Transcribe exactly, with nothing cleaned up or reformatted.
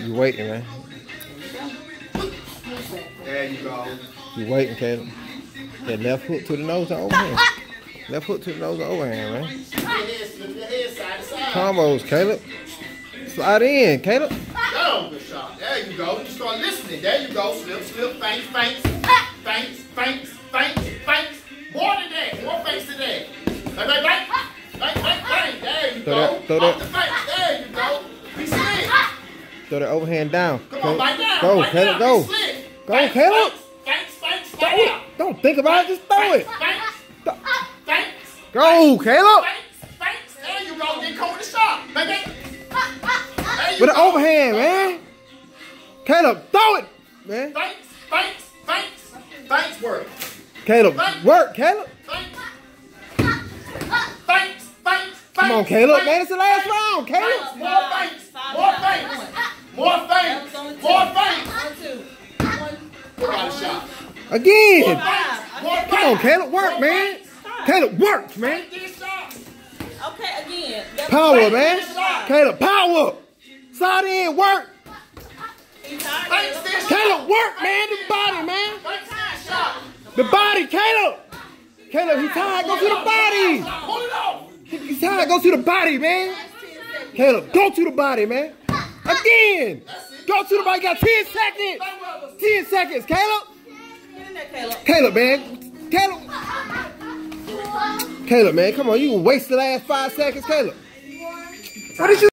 You waiting, man. There you go. You waiting, Caleb. That left hook to the nose and overhand. Left hook to the nose and overhand, man. Combos, Caleb. Slide in, Caleb. Go, good shot. There you go. You start listening. There you go. Slip, slip, feints, feints, feints, feints, feints, feints. More than that. More feints than that. Bang, bang, bang. Bang, bang, bang. There you Throw go. that, throw Off that. the feints. There you go. Be slick. Throw that overhand down. Come on, bite down. Go, bite Caleb, down. go. Be slick. Go, Feints, Caleb. Feints, feints, Throw feints. it. Don't think about it, just throw it. Feints, feints. Go, Caleb. Feints, feints. There you go. Get caught with the shot. Bang, bang. With the overhand, man. Caleb, throw it, man. Feints, feints, feints. Feints work. Caleb, work, Caleb. Feints, feints, feints. Come on, Caleb, man. It's the last round, Caleb. More feints. More feints. More feints. More feints. What about a shot? Again. More Come on, Caleb, work, man. Caleb, work, man. Okay, again. Power, man. Caleb, power. Slide in, work. Caleb, work, man. The body, man. The body, Caleb. Caleb, he's tired. Go to the body. He's tired. Go to the body, man. Caleb, go to the body, man. Again. Go to the body. Got ten seconds. ten seconds, Caleb. Caleb, man. Caleb. Caleb, man. Come on. You can waste the last five seconds, Caleb. What did you